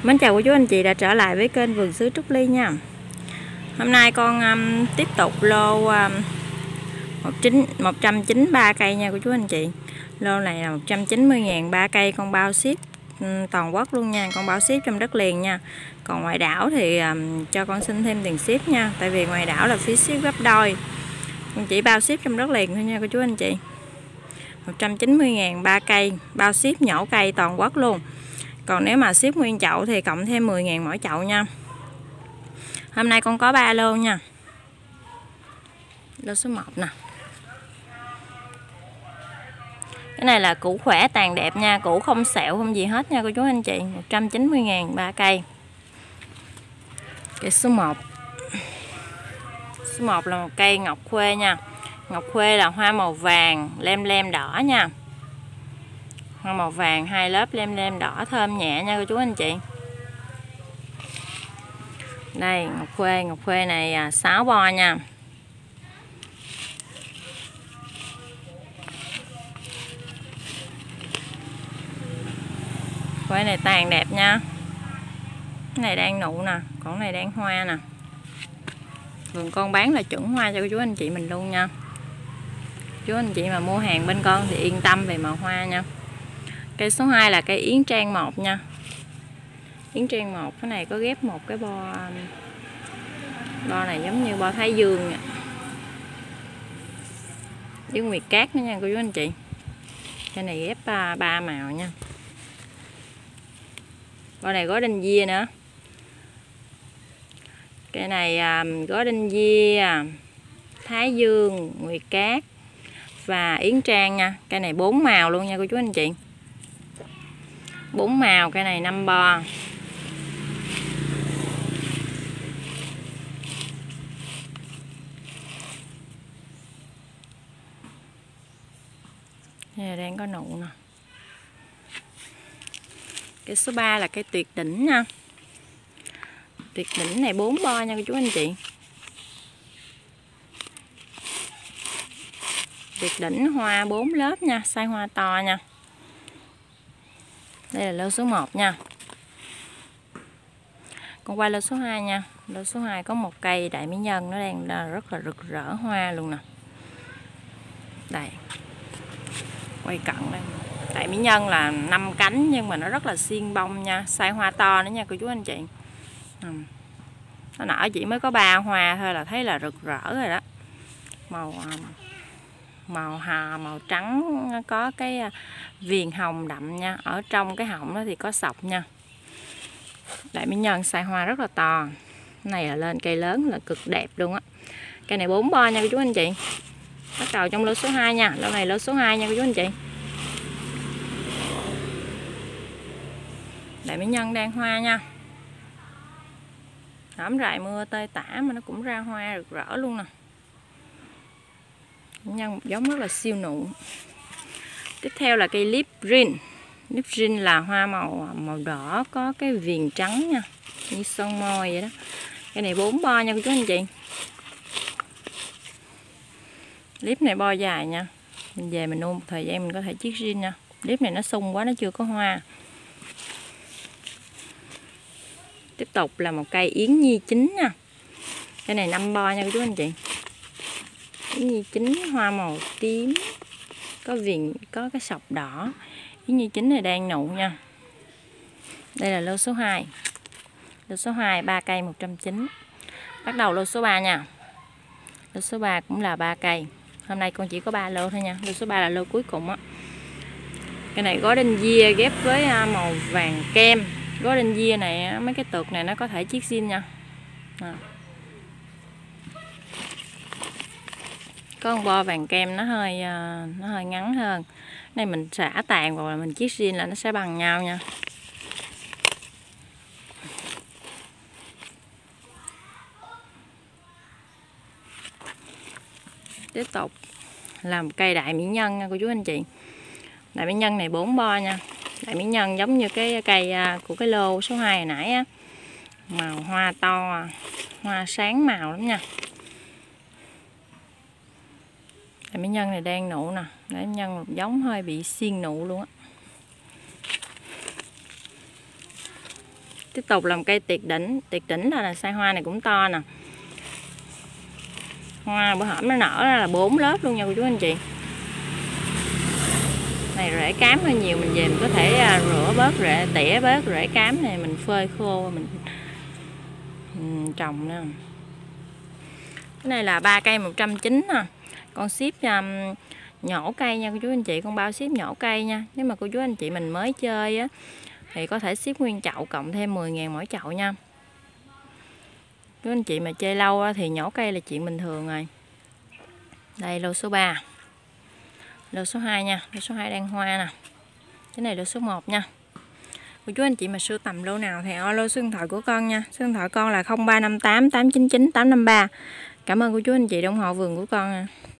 Mến chào cô chú anh chị đã trở lại với kênh Vườn Sứ Trúc Ly nha. Hôm nay con tiếp tục lô 193 cây nha cô chú anh chị. Lô này là 190.000 3 cây, con bao ship toàn quốc luôn nha, con bao ship trong đất liền nha. Còn ngoài đảo thì cho con xin thêm tiền ship nha, tại vì ngoài đảo là phí ship gấp đôi. Con chỉ bao ship trong đất liền thôi nha cô chú anh chị. 190.000 3 cây, bao ship nhổ cây toàn quốc luôn. Còn nếu mà ship nguyên chậu thì cộng thêm 10.000 mỗi chậu nha. Hôm nay con có 3 lô nha. Lô số 1 nè. Cái này là củ khỏe tàn đẹp nha, củ không sẹo không gì hết nha cô chú anh chị. 190.000 3 cây. Cây số 1. Số 1 là một cây ngọc khuê nha. Ngọc khuê là hoa màu vàng lem lem đỏ nha. Hoa màu vàng hai lớp lem lem đỏ, thơm nhẹ nha cô chú anh chị. Đây ngọc khuê này 6 bo nha. Khuê này tàn đẹp nha. Cái này đang nụ nè, còn này đang hoa nè. Vườn con bán là chuẩn hoa cho cô chú anh chị mình luôn nha. Chú anh chị mà mua hàng bên con thì yên tâm về màu hoa nha. Cây số 2 là cây yến trang 1 nha. Yến trang 1, cái này có ghép một cái bo này giống như bo Thái Dương nè. Với nguyệt cát nữa nha cô chú anh chị. Cái này ghép 3 màu nha. Bo này có đinh dia nữa. Cái này có đinh dia, Thái Dương, nguyệt cát và yến trang nha. Cái này 4 màu luôn nha cô chú anh chị. 4 màu, cái này 5 bo. Đây là đang có nụ nè. Cái số 3 là cây tuyệt đỉnh nha. Tuyệt đỉnh này 4 bo nha cô chú anh chị. Tuyệt đỉnh hoa 4 lớp nha, size hoa to nha. Đây là lô số 1 nha. Con qua lô số 2 nha. Lô số 2 có một cây đại mỹ nhân, nó đang rất là rực rỡ hoa luôn nè. Đây. Quay cận đây. Đại mỹ nhân là 5 cánh nhưng mà nó rất là xiên bông nha, size hoa to nữa nha cô chú anh chị. Nó nở chỉ mới có 3 hoa thôi là thấy là rực rỡ rồi đó. Màu trắng, có cái viền hồng đậm nha. Ở trong cái họng đó thì có sọc nha. Đại mỹ nhân size hoa rất là to. Cái này là lên cây lớn là cực đẹp luôn á. Cây này 4 bo nha cô chú anh chị. Bắt đầu trong lô số 2 nha. Lô này lô số 2 nha cô chú anh chị. Đại mỹ nhân đang hoa nha. Hổm rày mưa tơi tả mà nó cũng ra hoa rực rỡ luôn nè. Nhân một giống rất là siêu nụ. Tiếp theo là cây lip green. Lip green là hoa màu đỏ, có cái viền trắng nha, như son môi vậy đó. Cái này 4 bo nha cô chú anh chị. Lip này bo dài nha. Mình về mình nuôi một thời gian mình có thể chiết green nha. Lip này nó sung quá, nó chưa có hoa. Tiếp tục là một cây yến nhi chín nha. Cái này 5 bo nha cô chú anh chị. Yến nhi chín hoa màu tím, có viền, có cái sọc đỏ. Yến nhi chín này đang nụ nha. Đây là lô số 2. Lô số 2 3 cây 190. Bắt đầu lô số 3 nha. Lô số 3 cũng là 3 cây. Hôm nay con chỉ có 3 lô thôi nha. Lô số 3 là lô cuối cùng á. Cái này gói đinh dia ghép với màu vàng kem. Gói đinh dia này, mấy cái tược này nó có thể chiết zin nha. Có con bo vàng kem nó hơi ngắn hơn. Này mình xả tàn hoặc là mình chiết zin là nó sẽ bằng nhau nha. Tiếp tục làm cây đại mỹ nhân nha cô chú anh chị. Đại mỹ nhân này 4 bo nha. Đại mỹ nhân giống như cái cây của cái lô số 2 hồi nãy á. Màu hoa to, hoa sáng màu lắm nha. Đại mỹ nhân này đang nụ nè. Đại mỹ nhân giống hơi bị xiên nụ luôn á. Tiếp tục làm cây tuyệt đỉnh. Tuyệt đỉnh là size hoa này cũng to nè. Hoa bữa hổm nó nở ra là 4 lớp luôn nha cô chú anh chị. Này rễ cám hơi nhiều, mình về mình có thể rửa bớt rễ, tỉa bớt rễ cám này, mình phơi khô mình trồng nữa. Cái này là 3 cây 190 nè. Con ship nhổ cây nha cô chú anh chị, con bao ship nhổ cây nha. Nếu mà cô chú anh chị mình mới chơi á thì có thể ship nguyên chậu cộng thêm 10.000 mỗi chậu nha. Chú anh chị mà chơi lâu á, thì nhổ cây là chuyện bình thường rồi. Đây lô số 3. Lô số 2 nha, lô số 2 đang hoa nè. Cái này lô số 1 nha. Cô chú anh chị mà sưu tầm lô nào thì alo số điện thoại của con nha. Số điện thoại con là 0358 899 853. Cảm ơn cô chú anh chị ủng hộ vườn của con nha.